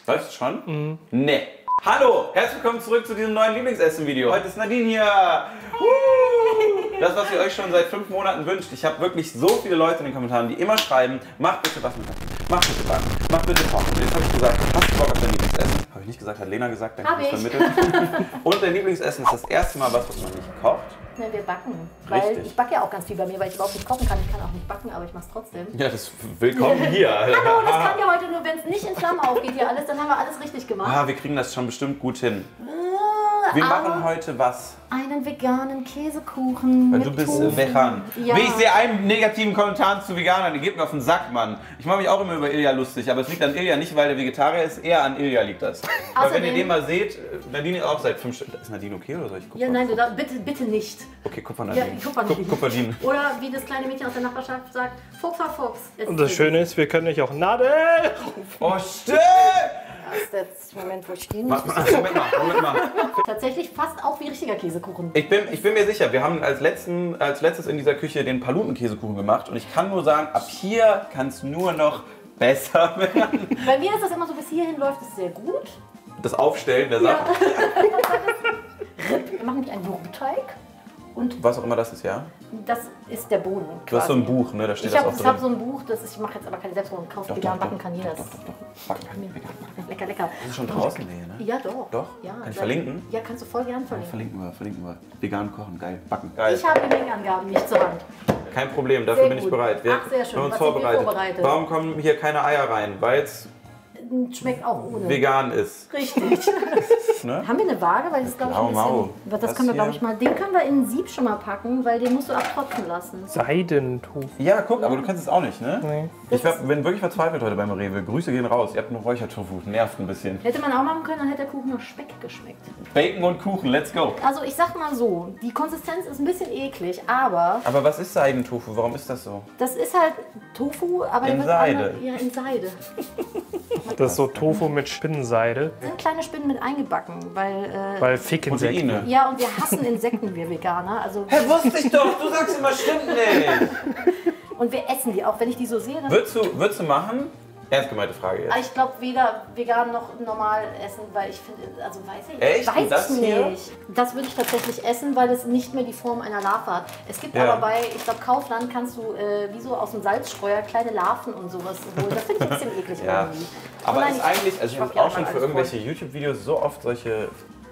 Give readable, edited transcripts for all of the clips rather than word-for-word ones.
Läuft es schon? Mhm. Nee. Hallo, herzlich willkommen zurück zu diesem neuen Lieblingsessen-Video. Heute ist Nadine hier. Das, was ihr euch schon seit 5 Monaten wünscht. Ich habe wirklich so viele Leute in den Kommentaren, die immer schreiben, mach bitte was mit Nadine, mach bitte was, mach bitte kochen. Und jetzt habe ich gesagt, hast du Bock auf dein Lieblingsessen? Habe ich nicht gesagt, hat Lena gesagt, dann habe ich vermittelt. Und dein Lieblingsessen ist das erste Mal was man nicht kocht. Ne, wir backen. Weil ich backe ja auch ganz viel bei mir, weil ich überhaupt nicht kochen kann. Ich kann auch nicht backen, aber ich mache es trotzdem. Ja, das willkommen hier. Hallo, das kann ja heute nur, wenn es nicht in Flammen aufgeht hier alles, dann haben wir alles richtig gemacht. Ah, wir kriegen das schon bestimmt gut hin. Wir machen heute was? Einen veganen Käsekuchen. Weil mit du bist Tofu. vegan. Ja. Wie ich sehe einen negativen Kommentar zu Veganern, die geht mir auf den Sack, Mann. Ich mache mich auch immer über Ilja lustig, aber es liegt an Ilja nicht, weil der Vegetarier ist, eher an Ilja liegt das. Weil wenn ihr den mal seht, Nadine ist auch seit 5 Stunden. Ist Nadine okay oder soll ich gucken? Ja, nein, bitte nicht. Okay, Kupfernadine. Ja, Kupfernadine. Oder wie das kleine Mädchen aus der Nachbarschaft sagt, Fuchser Fuchs. Und das Schöne ist, wir können nicht auch Nadel rufen. Oh, stimmt! Das ist der Moment, wo ich stehen Moment mal. Tatsächlich fast auch wie richtiger Käsekuchen. Ich bin mir sicher, wir haben als letztes in dieser Küche den Palutenkäsekuchen gemacht und ich kann nur sagen, ab hier kann es nur noch besser werden. Bei mir ist das immer so, bis hierhin läuft es sehr gut. Das Aufstellen der Sachen. Wir machen nicht einen Rübenteig. Und Was auch immer das ist, ja? das ist der Boden. Du hast so ein Buch, ne? Da steht Ich das auch drin. habe so ein Buch, ich mache jetzt aber keine Selbstwohnung. Kauft vegan, backen kann jeder. Backen kann jeder. Lecker, lecker. Das ist schon draußen, nee, ne? Ja, doch. Doch? Ja, Kann ich verlinken? Ja, kannst du voll gern verlinken. Verlinken wir. Vegan kochen, geil. Backen, geil. Ich habe die Mengenangaben nicht zur Hand. Kein Problem, dafür Sehr bin ich gut. bereit. Ach, sehr schön. Wir haben uns Was sind wir vorbereitet. vorbereitet? Warum kommen hier keine Eier rein? Weil es Schmeckt auch ohne. vegan ist. Richtig. Ne? Haben wir eine Waage? Weil das glaube ich ein Mau. bisschen. Das Das können wir, hier. glaube ich, mal. Den können wir in ein Sieb schon mal packen, weil den musst du abtropfen lassen. Seidentofu. Ja, guck, aber du kannst es auch nicht, ne? Nee. Ich bin wirklich verzweifelt heute beim Rewe. Grüße gehen raus. Ihr habt nur Räuchertofu. Nervt ein bisschen. Hätte man auch machen können, dann hätte der Kuchen nach Speck geschmeckt. Bacon und Kuchen, let's go. Also ich sag mal so, die Konsistenz ist ein bisschen eklig, aber Aber was ist Seidentofu? Warum ist das so? das ist halt Tofu, aber In der wird Seide. anders- Ja, in Seide. Das ist so Tofu mit Spinnenseide, Da sind kleine Spinnen mit eingebacken, weil... weil Fickinsekten. Proteine. ja, und wir hassen Insekten, wir Veganer. Also, Hä, wusste ich doch! Du sagst immer, stimmt nicht! und wir essen die auch. Wenn ich die so sehe, dann... Würdest du machen? Ernst gemeinte Frage jetzt. Aber ich glaube weder vegan noch normal essen, weil ich finde, also weiß ich Echt? Und weiß das nicht. hier? Das würde ich tatsächlich essen, weil es nicht mehr die Form einer Larve hat. Es gibt Ja. aber bei, ich glaube Kaufland kannst du wie so aus dem Salzstreuer kleine Larven und sowas holen. Das finde ich ein bisschen eklig Ja. irgendwie. Aber Nein, ist eigentlich, also ich habe schwapp ja auch schon mal für alles irgendwelche YouTube-Videos so oft solche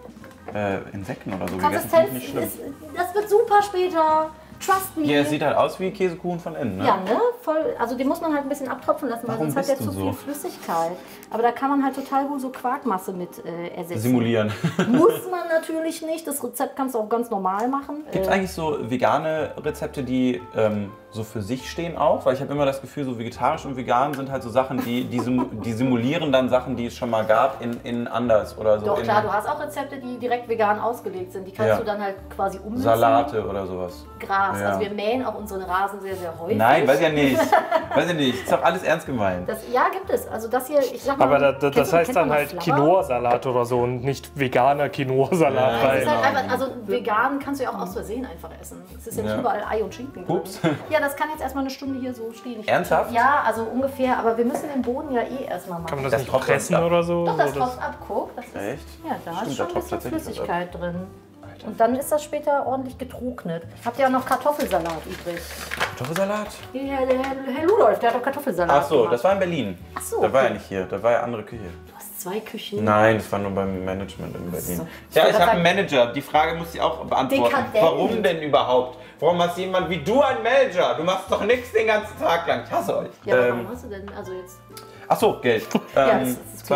Insekten oder so gegessen. Konsistenz Finde ich nicht schlimm. ist, das wird super später. Trust me. Ja, es sieht halt aus wie Käsekuchen von innen, ne? Ja, ne? Voll, also den muss man halt ein bisschen abtropfen lassen, weil Warum sonst hat bist der du zu so? viel Flüssigkeit. Aber da kann man halt total gut so Quarkmasse mit ersetzen. Simulieren. Muss man natürlich nicht. Das Rezept kannst du auch ganz normal machen. Gibt es eigentlich so vegane Rezepte, die so für sich stehen auch? Weil ich habe immer das Gefühl, so vegetarisch und vegan sind halt so Sachen, die simulieren dann Sachen, die es schon mal gab, in anders oder so. Doch in klar, du hast auch Rezepte, die direkt vegan ausgelegt sind. Die kannst Ja. du dann halt quasi umsetzen. Salate oder sowas. Gras. Ja. Also wir mähen auch unsere Rasen sehr, sehr häufig. Nein, weiß ja nicht. Weiß ja nicht. Ist doch alles ernst gemeint. Ja, gibt es. Also das hier, ich sag mal... Aber das kennst du- heißt kennt dann man halt Flower? Quinoa-Salat oder so und nicht veganer Quinoa-Salat. Ja. Das weil ist halt Genau. einfach, also vegan kannst du ja auch aus Versehen einfach essen. Es ist ja nicht Ja. überall Ei und Schinken drin. Ups. Ja, das kann jetzt erstmal eine Stunde hier so stehen. Ernsthaft? Ja, also ungefähr. Aber wir müssen den Boden ja eh erstmal machen. kann man das, Das nicht tropft pressen ab. oder so? Doch, das So, das- tropft ab, guck. Das ist, Echt? Ja, da Stimmt, ist da schon ein tropft bisschen tatsächlich was Flüssigkeit drin. Und dann ist das später ordentlich getrocknet. Habt ihr auch noch Kartoffelsalat übrig? Kartoffelsalat? Herr Ludolf, der hat doch Kartoffelsalat Ach so, gemacht. das war in Berlin. Ach so, Da war okay. er nicht hier, da war ja andere Küche. Du hast 2 Küchen. Nein, das war nur beim Management in Berlin. so. Ja, Ich ich wollte habe einen sagen- Manager. Die Frage muss ich auch beantworten. Dekadent. Warum denn überhaupt? Warum hast jemand wie du einen Manager? Du machst doch nichts den ganzen Tag lang. Ich hasse euch. Ja, aber warum hast du denn, also jetzt... Ach so, Geld. Ja, das ist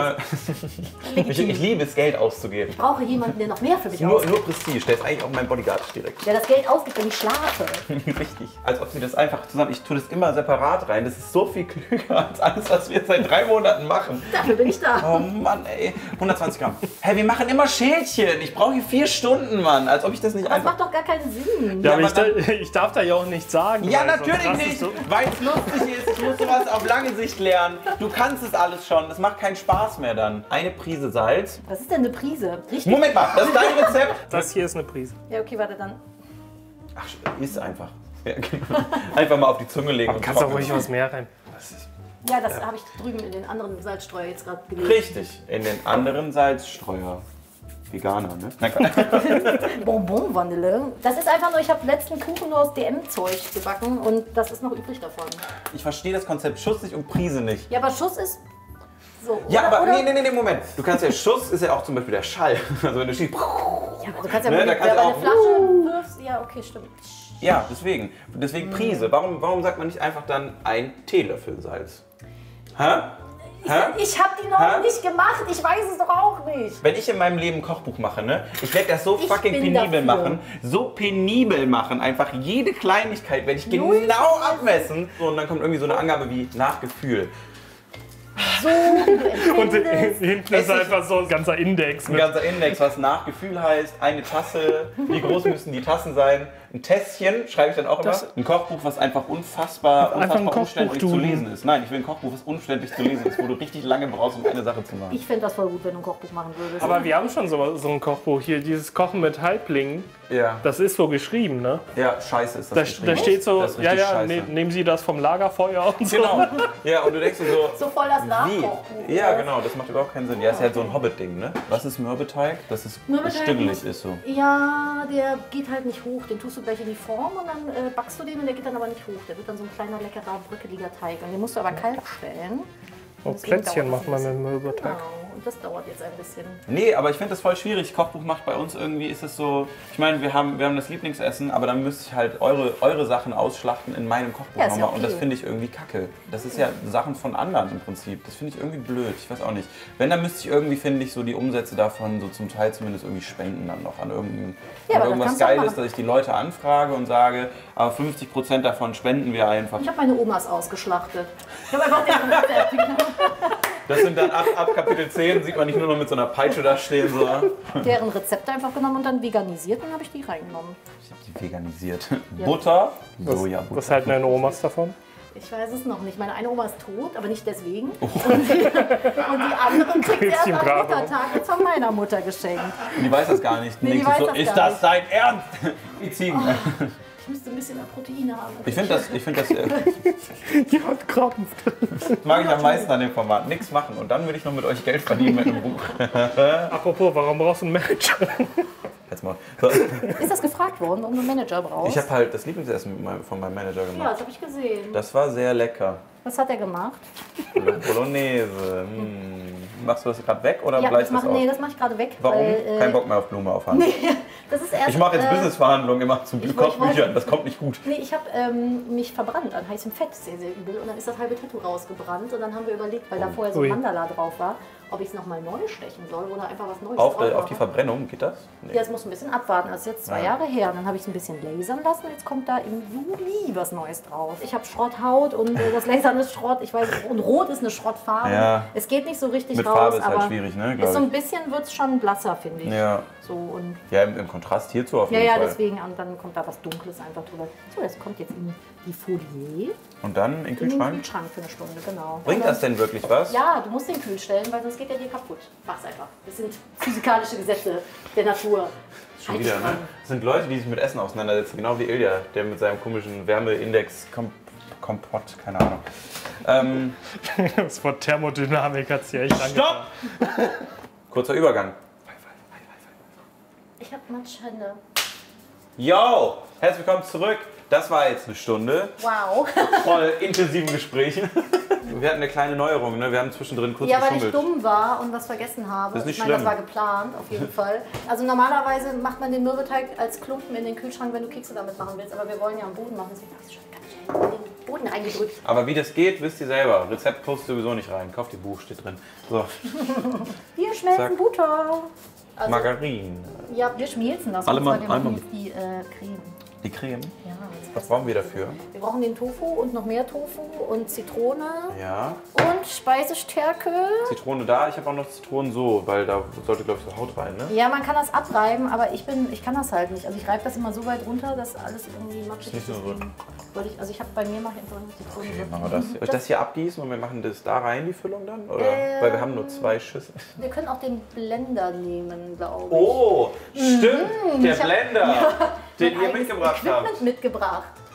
ich liebe es, Geld auszugeben. Ich brauche jemanden, der noch mehr für mich Nur ausgibt. Prestige. Der ist eigentlich auch mein Bodyguard direkt. Der das Geld ausgibt, wenn ich schlafe. Richtig. Als ob sie das einfach zusammen. Ich tue das immer separat rein. Das ist so viel klüger als alles, was wir seit 3 Monaten machen. Dafür bin ich da. Oh Mann, ey. 120 Gramm. Hey, wir machen immer Schälchen. Ich brauche hier 4 Stunden, Mann. Als ob ich das nicht Das einfach... macht doch gar keinen Sinn. Ja, aber aber ich darf da ja auch nichts sagen. Ja, weil sonst natürlich rastest nicht, du- weil es lustig ist. Ich muss sowas auf lange Sicht lernen. Du kannst es alles schon. Das macht keinen Spaß mehr dann. Eine Prise Salz. Was ist denn eine Prise? Richtig? Moment mal, das ist dein Rezept. Das hier ist eine Prise. Ja, okay, warte dann. Ach, isst einfach. Ja, genau. Einfach mal auf die Zunge legen. Aber kannst auch ruhig was mehr rein. Ja, das habe ich drüben in den anderen Salzstreuer jetzt gerade gelesen. Richtig, in den anderen Salzstreuer. Veganer, ne? Nein, Bonbon-Vanille. Das ist einfach nur, ich habe letzten Kuchen nur aus DM-Zeug gebacken und das ist noch übrig davon. Ich verstehe das Konzept Schuss nicht und Prise nicht. Ja, aber Schuss ist so. Ja, oder, aber oder? Nee, Moment. Du kannst ja, Schuss ist ja auch zum Beispiel der Schall. Also wenn du schießt. Ja, aber du kannst ja, Ne, wenn da du kannst du eine auch- Flasche wirfst. Ja, okay, stimmt. Ja, deswegen Prise. Warum sagt man nicht einfach dann ein Teelöffel Salz? Hä? Ich habe die noch nicht gemacht, ich weiß es doch auch nicht. Wenn ich in meinem Leben ein Kochbuch mache, ne, ich werde das so Ich fucking bin penibel dafür. machen. So penibel machen. Einfach jede Kleinigkeit werde ich Null genau abmessen. So, und dann kommt irgendwie so eine Angabe wie nach Gefühl. So, wie du Und empfindest. hinten ist einfach so ein ganzer Index. Ein Mit ganzer Index, was nach Gefühl heißt. Eine Tasse, wie groß müssen die Tassen sein? Ein Tässchen, schreibe ich dann auch immer. Ein Kochbuch, was einfach unfassbar ein Kochbuch, umständlich du. zu lesen ist. Nein, ich will ein Kochbuch, was umständlich zu lesen ist, wo du richtig lange brauchst, um eine Sache zu machen. Ich fände das voll gut, wenn du ein Kochbuch machen würdest. Aber wir haben schon so ein Kochbuch hier, dieses Kochen mit Halblingen. Ja, Das ist so geschrieben, ne? ja, scheiße ist das Da geschrieben. steht so, Das ist ja, richtig ja, scheiße. nehmen Sie das vom Lagerfeuer und so. Genau. Ja, und du denkst dir so, so voll das wie? Nachkochbuch. Ja, genau, das macht überhaupt keinen Sinn. Ja, ist halt so ein Hobbit-Ding, ne? Was ist Mürbeteig? Das ist Mürbeteig stümmelig muss- ist so. Ja, der geht halt nicht hoch. Den tust du gleich in die Form und dann backst du den und der geht dann aber nicht hoch. Der wird dann so ein kleiner, leckerer, bröckeliger Teig. Und den musst du aber kalt stellen. Und Deswegen Plätzchen dauert das macht man ein mit bisschen. Mürbeteig. Genau, und das dauert jetzt ein bisschen. Nee, aber ich finde das voll schwierig. Kochbuch macht bei uns irgendwie, ist es so, ich meine, wir haben das Lieblingsessen, aber dann müsste ich halt eure Sachen ausschlachten in meinem Kochbuch Ja, ist ja nochmal und das okay. finde ich irgendwie kacke. Das ist ja Sachen von anderen im Prinzip. Das finde ich irgendwie blöd, ich weiß auch nicht. Wenn, dann müsste ich irgendwie, finde ich, so die Umsätze davon so zum Teil zumindest irgendwie spenden dann noch an Ja, aber das irgendwas kannst du auch Geiles, machen. dass ich die Leute anfrage und sage, aber 50% davon spenden wir einfach. Ich habe meine Omas ausgeschlachtet. Ich habe einfach den Rezept. Das sind dann ab Kapitel 10, sieht man nicht nur noch mit so einer Peitsche da stehen, so. deren Rezepte einfach genommen und dann veganisiert und habe ich die reingenommen. Ich habe die veganisiert. Butter, Sojabutter. Was halten deine Omas davon? Ich weiß es noch nicht. Meine eine Oma ist tot, aber nicht deswegen. Und die andere kriegt erst Bisschen am brav. Muttertag jetzt von meiner Mutter geschenkt. Und die weiß das gar nicht. Nee, die Denkt sich weiß so, das ist gar das dein Ernst? Die Ziegen. Ich müsste ein bisschen mehr Proteine haben. Ich finde das Die hat krampft. mag ich am meisten an dem Format. Nichts machen und dann würde ich noch mit euch Geld verdienen mit einem Buch. Apropos, warum brauchst du einen Manager? Jetzt mal. So. Ist das gefragt worden, warum du einen Manager brauchst? Ich habe halt das Lieblingsessen von meinem Manager ja, gemacht. das habe ich gesehen. Das war sehr lecker. Was hat er gemacht? Bolognese. Machst du das gerade weg oder Ja, bleibst das du das mache aus? mach ich gerade weg. Warum? Weil, Kein Bock mehr auf Blume auf Hand. Das ist erst, Ich mache jetzt Businessverhandlungen immer zu ich Kochbüchern. wollte- Das kommt nicht gut. Nee, ich habe mich verbrannt an heißem Fett, sehr, sehr übel. Und dann ist das halbe Tattoo rausgebrannt. Und dann haben wir überlegt, weil da vorher so ein Ui. Mandala drauf war, ob ich es nochmal neu stechen soll oder einfach was Neues Auf drauf die machen. Verbrennung geht das? Nee. Ja, es muss ein bisschen abwarten. Das ist jetzt 2 Jahre her. Und dann habe ich es ein bisschen lasern lassen. Jetzt kommt da im Juli was Neues drauf. Ich habe Schrotthaut und das Lasern ist Schrott. Ich weiß, und Rot ist eine Schrottfarbe. Ja. Es geht nicht so richtig Mit raus, Farbe ist halt aber schwierig, ne, ist glaub so ein ich. bisschen wird es schon blasser, finde ich. Ja, So, und ja im Kontrast hierzu auf ja, jeden ja, Fall. deswegen. Und dann kommt da was Dunkles einfach drüber. So, das kommt jetzt in die Folie. Und dann in den In den Kühlschrank? Kühlschrank für eine Stunde, genau. Bringt Und das denn wirklich was? Ja, du musst den kühl stellen, weil sonst geht der dir kaputt. Mach's einfach. Das sind physikalische Gesetze der Natur. Schon Halt wieder, dich ne? dran. Das sind Leute, die sich mit Essen auseinandersetzen, genau wie Ilja, der mit seinem komischen Wärmeindex Kompott, keine Ahnung. Das Wort Thermodynamik hat sich echt angefangen. Stopp! Kurzer Übergang. Ich hab Matschhände. Yo! Herzlich willkommen zurück. Das war jetzt eine Stunde Wow. voll intensiven Gesprächen. Wir hatten eine kleine Neuerung, ne? Wir haben zwischendrin kurz Ja, weil ich geschummelt. dumm war und was vergessen habe. Das ist nicht ich meine, das schlimm. war geplant, auf jeden Fall. Also normalerweise macht man den Mürbeteig als Klumpen in den Kühlschrank, wenn du Kekse damit machen willst. Aber wir wollen ja am Boden machen, deswegen hast du schon ganz schnell in den Boden reingedrückt. Aber wie das geht, wisst ihr selber. Rezept postet sowieso nicht rein. Kauft ihr Buch, steht drin. So, Wir schmelzen Zack. Butter. Also, Margarine. ja, wir schmilzen das. Alle und zwar, mal- wir machen einmal- jetzt die Creme. Die Creme. Ja, Was brauchen wir dafür? wir brauchen den Tofu und noch mehr Tofu und Zitrone Ja. und Speisestärke. Zitrone da. Ich habe auch noch Zitronen so, weil da sollte, glaube ich, so Haut rein, ne? Ja, man kann das abreiben, aber ich kann das halt nicht. Also ich reibe das immer so weit runter, dass alles irgendwie matschig Nicht ist. nur so. Also bei mir mache ich einfach nur Zitrone. Okay, machen wir das. Soll ich das hier abgießen und wir machen das da rein, die Füllung dann? Oder? Weil wir haben nur 2 Schüsseln. Wir können auch den Blender nehmen, glaube ich. Oh, stimmt, der ich hab- Blender, den ihr Eigenes mitgebracht habt. Equipment mitgebracht.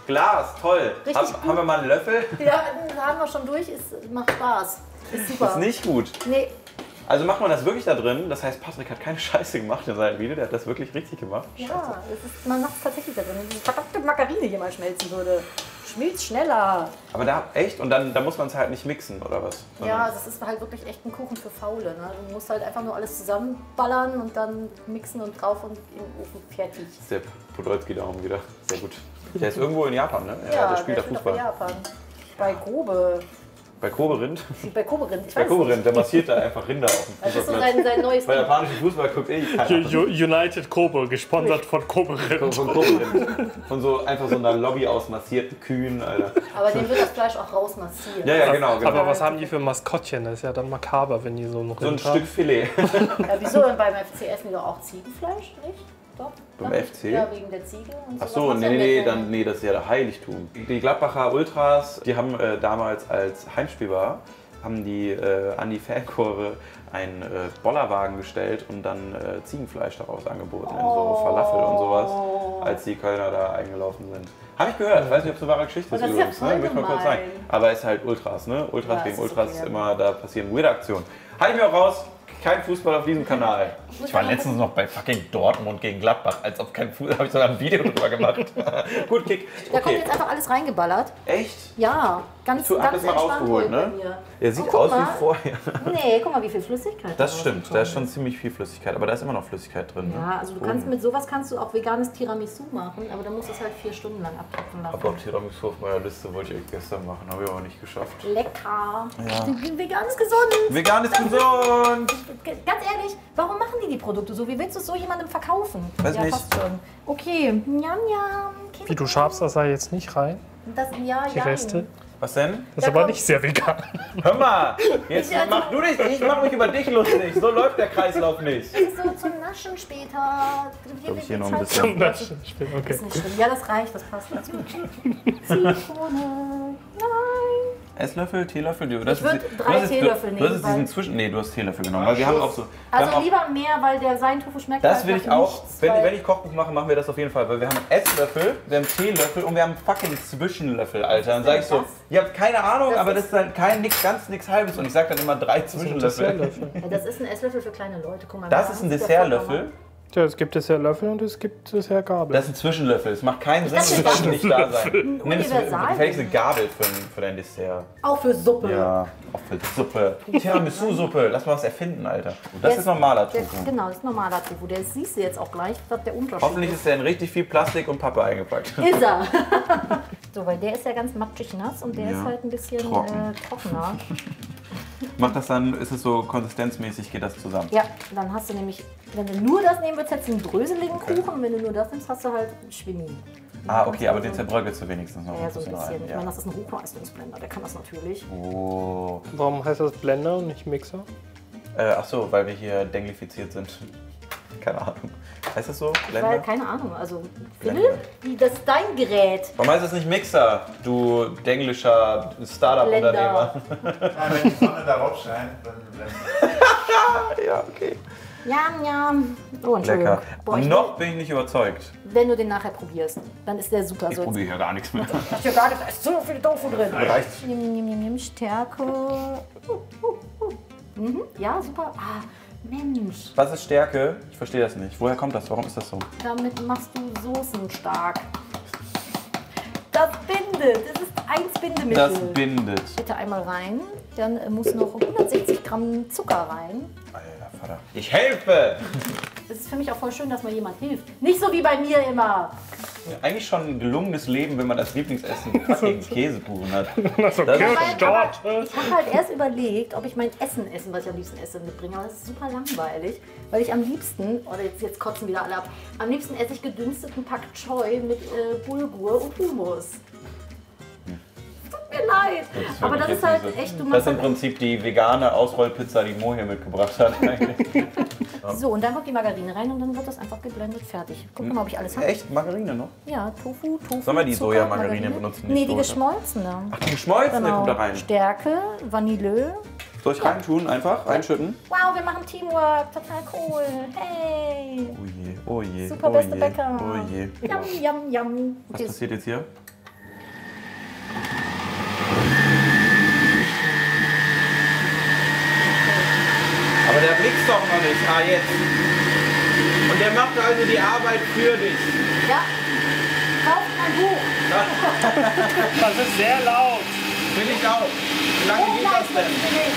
Glas, toll. Haben wir mal einen Löffel? Ja, haben wir schon durch. Macht Spaß. Ist super. Ist nicht gut. Nee. Also macht man das wirklich da drin? Das heißt, Patrick hat keine Scheiße gemacht in seinem Video. Der hat das wirklich richtig gemacht. Ja, man macht es tatsächlich da drin. Wenn diese verdammte Margarine hier mal schmelzen würde. Schmilzt schneller. Aber da echt? Und dann da muss man es halt nicht mixen, oder was? Ja, das ist halt wirklich echt ein Kuchen für Faule. Ne? Du musst halt einfach nur alles zusammenballern und dann mixen und drauf und im Ofen fertig. Das ist der Podolski da oben wieder. Sehr gut. Der ist irgendwo in Japan, ne? Ja, der spielt da Fußball. In Japan. Bei Grobe. Bei Koberind? Bei Koberind, ich Bei weiß Koberind, nicht. der massiert da einfach Rinder auf dem Das ist so Fußballplatz. sein neues Bei Ding. japanischen Fußball guckt keiner. United Kobe, gesponsert von Koberind. Von Koberind. Von so einfach so einer Lobby aus massierten Kühen, Alter. Aber dem wird das Fleisch auch rausmassiert. Ja, genau. Aber was haben die für Maskottchen? Das ist ja dann makaber, wenn die so ein So ein Rind haben. Stück Filet. Ja, wieso? Beim FC essen die doch auch Ziegenfleisch, nicht? Doch. Beim Ja, FC? Ja, wegen der Ziege und Ach so. so, Was nee, machst du denn mit? das ist ja der Heiligtum. Die Gladbacher Ultras, die haben damals als Heimspiel war, haben die an die Fanchore einen Bollerwagen gestellt und dann Ziegenfleisch daraus angeboten, in so Falafel und sowas, als die Kölner da eingelaufen sind. Habe ich gehört, weiß nicht, ob es eine wahre Geschichte ist Das ist ja übrigens, voll ne? Will ich mal kurz gemein. sagen. Aber es ist halt Ultras, ne? Ultras Ja, gegen es ist Ultras okay, ist ja. immer, da passieren weirde Aktionen. Halt mir auch raus, kein Fußball auf diesem Kanal. Ich war letztens noch bei fucking Dortmund gegen Gladbach, als ob kein Fußball, habe ich sogar ein Video drüber gemacht. Gut, Kick. Da kommt Okay. jetzt einfach alles reingeballert. Echt? Ja, ganz Du hast das mal entspannt rausgeholt, heute ne? bei mir. Der sieht Oh, guck aus mal. wie vorher. Nee, guck mal, wie viel Flüssigkeit Das da stimmt, rausgekommen da ist schon ziemlich viel Flüssigkeit, aber da ist immer noch Flüssigkeit drin. Ne? Ja, also du kannst mit sowas kannst du auch veganes Tiramisu machen, aber dann musst du es halt 4 Stunden lang abtropfen lassen. Aber auch Tiramisu auf meiner Liste wollte ich gestern machen, habe ich aber nicht geschafft. Lecker. Ja. Vegan ist gesund. Vegan ist gesund! Ganz ehrlich, warum machen die Produkte so? Wie willst du es so jemandem verkaufen? Weiß ja, nicht. Passt schon. Okay, njam, njam. Wie, du schabst das da jetzt nicht rein? Das, ja, Die Reste? Was denn? Das ist Ja, aber komm. nicht sehr vegan. Hör mal! Jetzt Ich- mach du dich, ich mach mich über dich lustig. So läuft der Kreislauf nicht. So zum Naschen später. Glaub ich hier noch ein halt bisschen. Das stimmt, okay. Ist nicht schlimm. Ja, das reicht, das passt. Alles gut. Zitrone. Nein. Esslöffel, Teelöffel? Du Ich würd 3 Teelöffel Du hast jetzt nehmen, diesen Zwischen... Nee, du hast Teelöffel genommen, weil wir haben auch so... wir haben Also auch, lieber mehr, weil der Sein-Tofu schmeckt das halt will ich nach auch, nichts, wenn weil- ich Kochbuch mache, machen wir das auf jeden Fall, weil wir haben Esslöffel, wir haben Teelöffel und wir haben fucking Zwischenlöffel, Alter. Dann sag ich so, das? ihr habt keine Ahnung, Das aber ist- das ist dann kein nix, ganz nichts Halbes und ich sag dann immer 3 Zwischenlöffel. Dessertlöffel. Ja, das ist ein Esslöffel für kleine Leute. Guck mal, Das wir ist haben ein es ja Dessertlöffel. Ja, es gibt Dessertlöffel und es gibt Dessertgabel. Das ist ein Zwischenlöffel. Es macht keinen Sinn, dachte, wenn das das nicht da sein. Nimm es Universal- gefälligst eine Gabel für dein Dessert. Auch für Suppe. Ja, auch für Suppe. Tiramisu-Suppe. Lass mal was erfinden, Alter. Das ist normaler Tofu. Genau, das ist normaler Tofu. Der siehst du jetzt auch gleich, was der Unterschied Hoffentlich ist der in richtig viel Plastik und Pappe eingepackt. Ist er. So, weil der ist ja ganz matschig nass und der Ja, ist halt ein bisschen trocken. trockener. Macht das dann, ist es so konsistenzmäßig, geht das zusammen? Ja, dann hast du nämlich, wenn du nur das nehmen würdest, hättest du einen dröseligen Kuchen. Und wenn du nur das nimmst, hast du halt Schwimmi. Ah, okay, aber den zerbröckelst du wenigstens noch Ja, so ein bisschen bisschen. rein. Ich meine, das ist ein Hochleistungsblender, der kann das natürlich. Oh. Warum heißt das Blender und nicht Mixer? Ach so, weil wir hier denglifiziert sind. Keine Ahnung. Heißt das so? Weil, Blender? keine Ahnung, also Blender. Philipp, das ist dein Gerät. Warum heißt das nicht Mixer, du denglischer Startup-Unternehmer? Wenn die Sonne darauf scheint, dann blendet. Ja, okay. Jam, jam. Oh, Entschuldigung. Lecker. Boah, ich Noch bin ich nicht überzeugt. wenn du den nachher probierst, dann ist der super. Ich So, probiere ja gar nichts mehr. da ist ja gar nicht, da ist so viel Tofu drin. Reicht. Nimm, Stärke. Mhm. Ja, super. Ah, Mensch. Was ist Stärke? Ich verstehe das nicht. Woher kommt das? Warum ist das so? Damit machst du Soßen stark. Das bindet. Das ist 1 Bindemittel. Das bindet. Bitte einmal rein. Dann muss noch 160 Gramm Zucker rein. Alter Vater. Ich helfe! Es ist für mich auch voll schön, dass mal jemand hilft. Nicht so wie bei mir immer. Eigentlich schon ein gelungenes Leben, wenn man als Lieblingsessen fucking Käsekuchen hat. Also Das ist Kirschtorte. Ich habe halt erst überlegt, ob ich mein Essen, was ich am liebsten esse, mitbringe. Aber das ist super langweilig, weil ich am liebsten, oder jetzt kotzen wieder alle ab, am liebsten esse ich gedünsteten Pak Choi mit Bulgur und Hummus. Tut mir leid. Aber das ist halt echt, du Das machst ist im halt Prinzip die vegane Ausrollpizza, die Mo hier mitgebracht hat. eigentlich. so, und dann kommt die Margarine rein und dann wird das einfach geblendet, fertig. Guck mal, ob ich alles habe. Echt? Margarine noch? Ja, Tofu. Sollen wir die Zucker, Sojamargarine benutzen, die Nee, die Soße? geschmolzene. Ach, die geschmolzene Genau. kommt da rein. Stärke, Vanille. Soll ich reintun? Einfach reinschütten? Wow, wir machen Teamwork, total cool. Hey. Oh je, oh je, Super oh beste je, Bäcker. oh je. Yum, yum, yum. Was Okay, passiert jetzt hier? der blickt doch noch nicht. Ah, jetzt. Und der macht also die Arbeit für dich. Ja. Kauf ein Buch. Das ist sehr laut. Will ich auch. Wie lange geht das denn?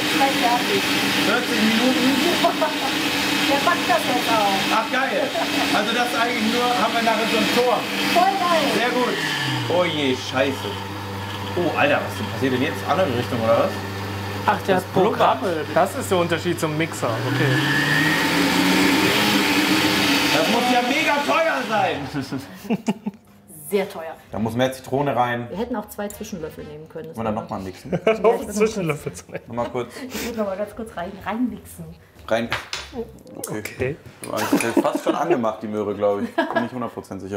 40 Minuten? Der packt das jetzt auch. Ach, geil. Also das ist eigentlich nur, haben wir nachher so ein Tor. Voll geil. Sehr gut. Oh je, scheiße. Oh, Alter, was passiert denn jetzt? Andere Richtung, oder was? Ach, der hat Programme. Das ist der Unterschied zum Mixer. Okay. Das muss ja mega teuer sein. Sehr teuer. Da muss mehr Zitrone rein. Wir hätten auch 2 Zwischenlöffel nehmen können. Wollen wir dann nochmal mixen? Auf den Zwischenlöffel zu nehmen. Nochmal kurz Ich muss noch mal ganz kurz reinmixen. rein. Okay. Das ist fast schon angemacht, die Möhre, glaube ich. Bin nicht 100% sicher.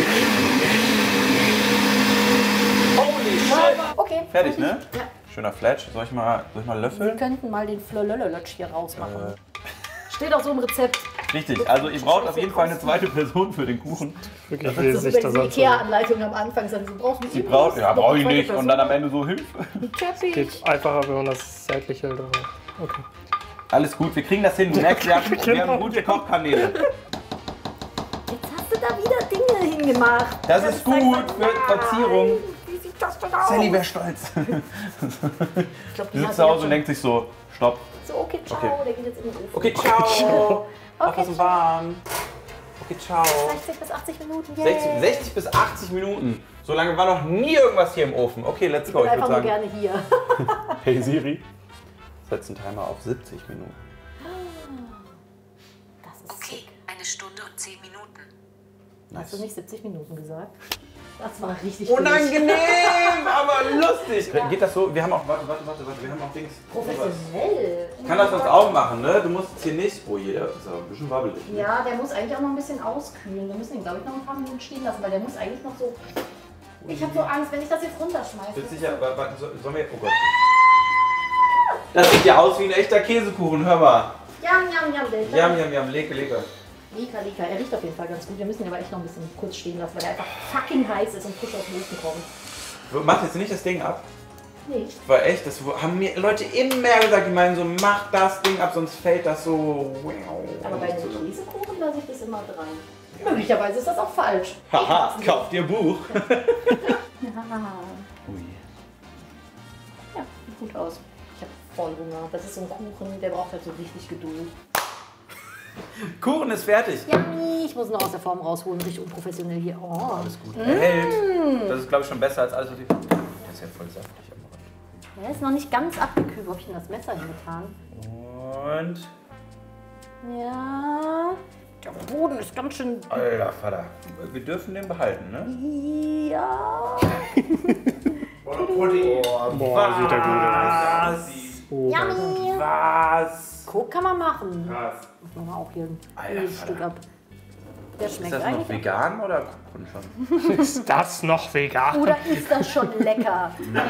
Holy shit! Okay. Fertig, ne? Ja. Schöner Fletch. Soll ich mal Wir löffeln? könnten mal den Flölölölötsch hier rausmachen. Steht auch so im Rezept. Richtig, also ihr braucht auf jeden Fall eine zweite Person für den Kuchen. Wirklich Das ist wesentlich so, das wenn die sonst. Ikea-Anleitung am Anfang sagt, Sie braucht, ja, brauche ich nicht. Und dann am Ende so Hilfe. Teppich. Geht einfacher, wenn man das seitlich hält. aber Okay. Alles gut, wir kriegen das hin. Du merkst, wir haben gute Kochkanäle. Jetzt hast du da wieder Dinge hingemacht. Das ist gut für Verzierung. Nein, wie sieht das denn aus? Sally wäre stolz. Ich glaub, Die die sitzt hat zu Hause jetzt und denkt sich so, stopp. so, okay, ciao, Okay. der geht jetzt in den Ofen. Okay, ciao. Mach Okay, was im Warm. Okay, ciao. 60 bis 80 Minuten, yay. 60 bis 80 Minuten. So lange war noch nie irgendwas hier im Ofen. Okay, let's go. Ich bin Ich einfach würde nur sagen, gerne hier. hey Siri, setz den Timer auf 70 Minuten. Das ist Okay, sick. 1 Stunde und 10 Minuten. Hast du nicht 70 Minuten gesagt? Das war richtig Unangenehm, aber lustig. Geht das so? Wir haben auch, warte, wir haben auch Dings. professionell. Ich kann das sonst auch machen, ne? Du musst jetzt hier nicht. Oh je, der ist aber ein bisschen wabbelig. Ne? Ja, der muss eigentlich auch noch ein bisschen auskühlen. Wir müssen ihn, glaube ich, noch ein paar Minuten stehen lassen, weil der muss eigentlich noch so... Ich habe so Angst, wenn ich das jetzt runterschmeiße. Bist sicher? Sollen wir. Oh Gott. Das sieht ja aus wie ein echter Käsekuchen, hör mal. Jam, Leke. Lecker. Er riecht auf jeden Fall ganz gut. Wir müssen ihn aber echt noch ein bisschen kurz stehen lassen, weil er einfach fucking heiß ist und frisch aus dem Ofen kommt. Mach jetzt nicht das Ding ab. Nee. War echt, das haben mir Leute immer gesagt, die meinen so, mach das Ding ab, sonst fällt das so. Aber bei einem Käsekuchen lasse ich das immer dran. Möglicherweise ist das auch falsch. Haha, kauf dir Buch. Ja. Ui. Ja, sieht gut aus. Ich habe voll Hunger. Das ist so ein Kuchen, der braucht halt so richtig Geduld. Kuchen ist fertig. Yummy! Ich muss ihn noch aus der Form rausholen, richtig unprofessionell hier. Oh. Alles gut. Er hält. Das ist, glaube ich, schon besser als alles, was ich. Das ist ja voll saftig. Der ist noch nicht ganz abgekühlt. Wo habe ich denn das Messer hingetan? Und. Ja. Der Boden ist ganz schön. Alter Vater. Wir dürfen den behalten, ne? Ja. Pudding. Boah, sieht der gut aus. Was? Oh, Yummy! Was? Guck, kann man machen. Was? Machen wir auch hier ein Alter, Stück ab. Der Ist schmeckt das noch eigentlich. vegan oder Kuchen schon? Ist das noch vegan? Oder ist das schon lecker?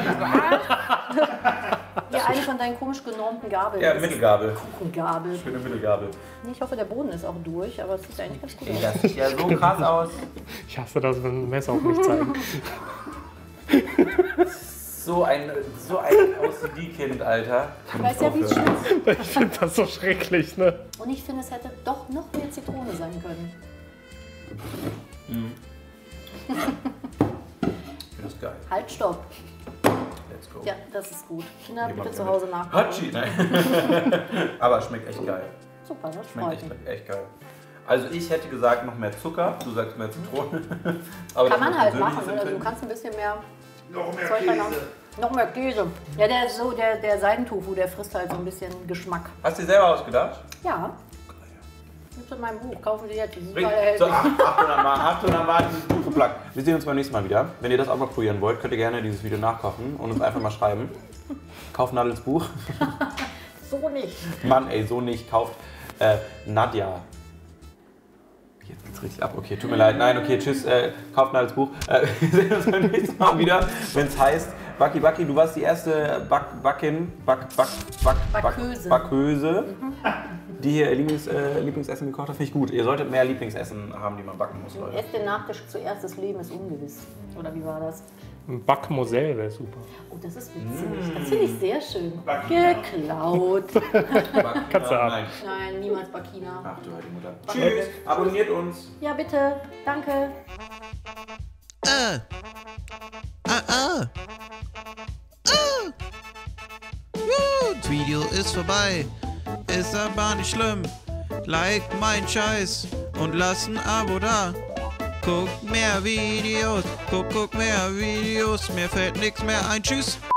Hier eine von deinen komisch genormten Gabeln. Ja, Das ist Mittelgabel. Kuchengabel. Schöne Mittelgabel. Ich hoffe, der Boden ist auch durch, aber es sieht eigentlich ganz gut Ey, aus. das sieht ja so krass aus. Ich hasse das, wenn ein Messer auf mich zeigen. So ein OCD-Kind, Alter. Ich weiß ja, wie es schmeckt. Ich finde das so schrecklich, ne? Und ich finde, es hätte doch noch mehr Zitrone sein können. Das ist geil. Halt, stopp. Let's go. Ja, das ist gut. Kinder, Nehmen wir bitte zu mit. Hause nachkochen. Hatschi, nein. Aber es schmeckt echt geil. Super, das Schmeckt freut mich. echt geil. Also ich hätte gesagt noch mehr Zucker, du sagst mehr Zitrone. Aber Kann das man ist halt persönliches machen. Also du Empfinden. kannst ein bisschen mehr Noch mehr Zeug reinhauen. Käse. Noch mehr Käse. Ja, der Seidentofu, der frisst halt so ein bisschen Geschmack. Hast du dir selber ausgedacht? Ja. Gibt's in meinem Buch. Kaufen Sie jetzt. Die sind Richtig. alle So, erhältlich. 800 Mal dieses Buch geplagt. Wir sehen uns beim nächsten Mal wieder. Wenn ihr das auch mal probieren wollt, könnt ihr gerne dieses Video nachkochen und uns einfach mal schreiben. Kauft Nadels Buch. So nicht. Mann, ey, so nicht. Kauft Nadja. Jetzt geht's richtig ab. Okay, tut mir leid. Nein, okay, tschüss. Kauft Nadels Buch. Wir sehen uns beim nächsten Mal wieder, wenn es heißt Backi Backi. Du warst die erste Backöse, die hier ihr Lieblingsessen gekocht hat. Finde ich gut. Ihr solltet mehr Lieblingsessen haben, die man backen muss, Leute. Esst den Nachtisch zuerst, das Leben ist ungewiss. Oder wie war das? Ein Backmosell wäre super. Oh, das ist witzig. Das finde ich sehr schön. Bakina. Geklaut. Kannst du ab. Nein. Nein, niemals Bakina. Ach du heilige Mutter. Tschüss, abonniert uns. Ja, bitte. Danke. Das Video ist vorbei, ist aber nicht schlimm. Like mein Scheiß und lass ein Abo da. Guck mehr Videos, guck mehr Videos, mir fällt nichts mehr ein. Tschüss.